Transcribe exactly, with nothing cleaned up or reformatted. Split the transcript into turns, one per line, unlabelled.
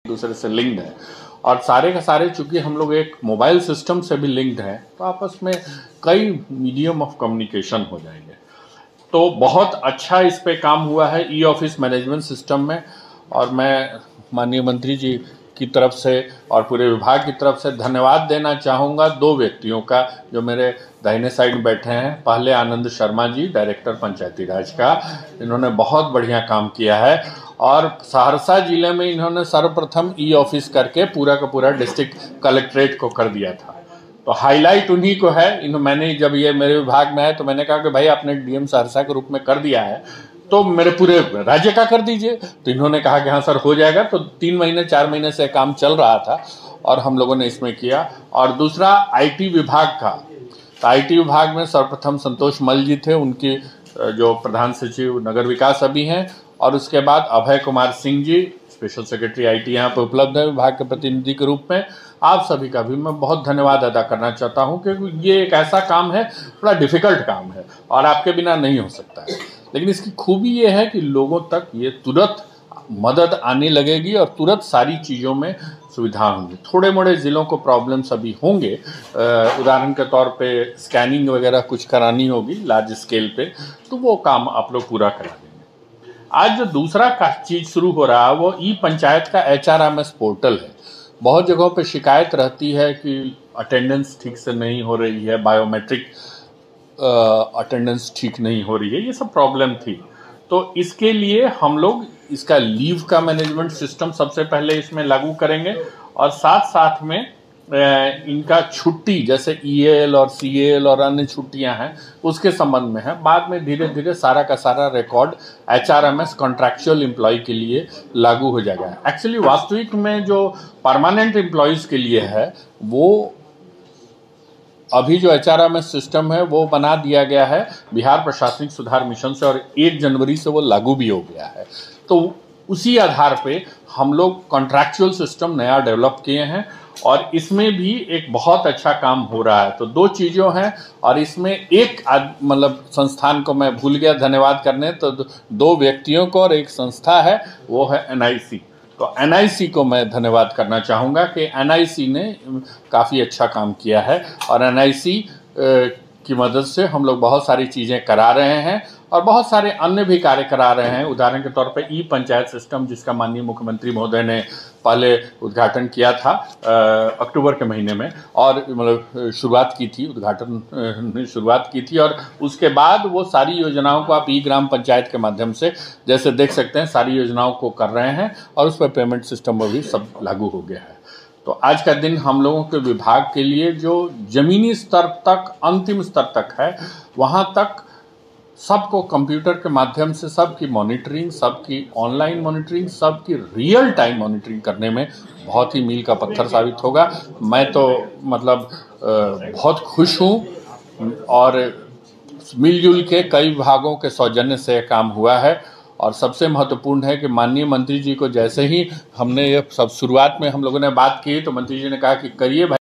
दूसरे से लिंक्ड है और सारे का सारे चूंकि हम लोग एक मोबाइल सिस्टम से भी लिंक्ड हैं तो आपस में कई मीडियम ऑफ कम्युनिकेशन हो जाएंगे। तो बहुत अच्छा इस पे काम हुआ है ई ऑफिस मैनेजमेंट सिस्टम में, और मैं माननीय मंत्री जी की तरफ से और पूरे विभाग की तरफ से धन्यवाद देना चाहूँगा दो व्यक्तियों का जो मेरे दाहिने साइड में बैठे हैं। पहले आनंद शर्मा जी, डायरेक्टर पंचायती राज का, इन्होंने बहुत बढ़िया काम किया है और सहरसा जिले में इन्होंने सर्वप्रथम ई ऑफिस करके पूरा का पूरा डिस्ट्रिक्ट कलेक्ट्रेट को कर दिया था। तो हाईलाइट उन्हीं को है। इन मैंने जब ये मेरे विभाग में है तो मैंने कहा कि भाई आपने डीएम सहरसा के रूप में कर दिया है तो मेरे पूरे राज्य का कर दीजिए। तो इन्होंने कहा कि हाँ सर हो जाएगा। तो तीन महीने चार महीने से काम चल रहा था और हम लोगों ने इसमें किया। और दूसरा आईटी विभाग का, तो आईटी विभाग में सर्वप्रथम संतोष मल जी थे, उनके जो प्रधान सचिव नगर विकास अभी हैं, और उसके बाद Abhay Kumar Singh ji special secretary IT यहाँ पर उपलब्ध है विभाग के प्रतिनिधि के रूप में। आप सभी का भी मैं बहुत धन्यवाद अदा करना चाहता हूँ क्योंकि ये एक ऐसा काम है, बड़ा डिफिकल्ट काम है और आपके बिना नहीं हो सकता है। लेकिन इसकी खूबी ये है कि लोगों तक ये तुरंत मदद आने लगेगी और तुरंत सारी चीज़ों में सुविधा होंगी। थोड़े मोड़े ज़िलों को प्रॉब्लम्स अभी होंगे, उदाहरण के तौर पे स्कैनिंग वगैरह कुछ करानी होगी लार्ज स्केल पे, तो वो काम आप लोग पूरा करा देंगे। आज जो दूसरा का चीज़ शुरू हो रहा है वो ई पंचायत का H R M S portal है। बहुत जगहों पे शिकायत रहती है कि अटेंडेंस ठीक से नहीं हो रही है, बायोमेट्रिक अटेंडेंस ठीक नहीं हो रही है, ये सब प्रॉब्लम थी। तो इसके लिए हम लोग इसका लीव का मैनेजमेंट सिस्टम सबसे पहले इसमें लागू करेंगे और साथ साथ में इनका छुट्टी जैसे ई ए एल और सी ए एल और अन्य छुट्टियां हैं उसके संबंध में है। बाद में धीरे धीरे सारा का सारा record H R M S contractual employ के लिए लागू हो जाएगा। एक्चुअली वास्तविक में जो परमानेंट एम्प्लॉयज़ के लिए है वो अभी जो H R M S system है वो बना दिया गया है बिहार प्रशासनिक सुधार मिशन से और एक जनवरी से वो लागू भी हो गया है। तो उसी आधार पे हम लोग कॉन्ट्रैक्चुअल सिस्टम नया डेवलप किए हैं और इसमें भी एक बहुत अच्छा काम हो रहा है। तो दो चीज़ों हैं और इसमें एक मतलब संस्थान को मैं भूल गया धन्यवाद करने, तो दो व्यक्तियों को और एक संस्था है वो है एन आई सी। तो एन आई सी को मैं धन्यवाद करना चाहूँगा कि एन आई सी ने काफ़ी अच्छा काम किया है और एन आई सी की मदद से हम लोग बहुत सारी चीज़ें करा रहे हैं और बहुत सारे अन्य भी कार्य करा रहे हैं। उदाहरण के तौर पे ई पंचायत सिस्टम जिसका माननीय मुख्यमंत्री महोदय ने पहले उद्घाटन किया था अक्टूबर के महीने में और मतलब शुरुआत की थी, उद्घाटन ने शुरुआत की थी और उसके बाद वो सारी योजनाओं को आप ई ग्राम पंचायत के माध्यम से जैसे देख सकते हैं सारी योजनाओं को कर रहे हैं और उस पर पेमेंट सिस्टम भी सब लागू हो गया है। तो आज का दिन हम लोगों के विभाग के लिए जो ज़मीनी स्तर तक अंतिम स्तर तक है वहाँ तक सबको कंप्यूटर के माध्यम से सबकी मॉनिटरिंग, सबकी ऑनलाइन मॉनिटरिंग, सबकी रियल टाइम मॉनिटरिंग करने में बहुत ही मील का पत्थर साबित होगा। मैं तो मतलब बहुत खुश हूँ और मिलजुल के कई विभागों के सौजन्य से काम हुआ है और सबसे महत्वपूर्ण है कि माननीय मंत्री जी को जैसे ही हमने ये सब शुरुआत में हम लोगों ने बात की तो मंत्री जी ने कहा कि करिए भाई।